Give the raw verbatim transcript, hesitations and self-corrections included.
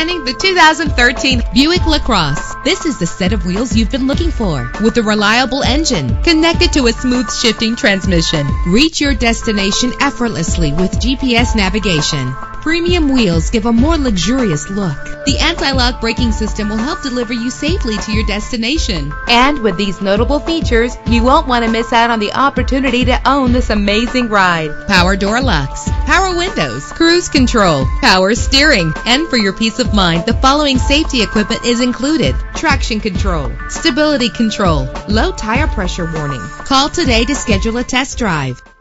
Presenting the two thousand thirteen Buick LaCrosse. This is the set of wheels you've been looking for, with a reliable engine connected to a smooth shifting transmission. Reach your destination effortlessly with G P S navigation. Premium wheels give a more luxurious look. The anti-lock braking system will help deliver you safely to your destination. And with these notable features, you won't want to miss out on the opportunity to own this amazing ride. Power door locks, power windows, cruise control, power steering. And for your peace of mind, the following safety equipment is included: traction control, stability control, low tire pressure warning. Call today to schedule a test drive.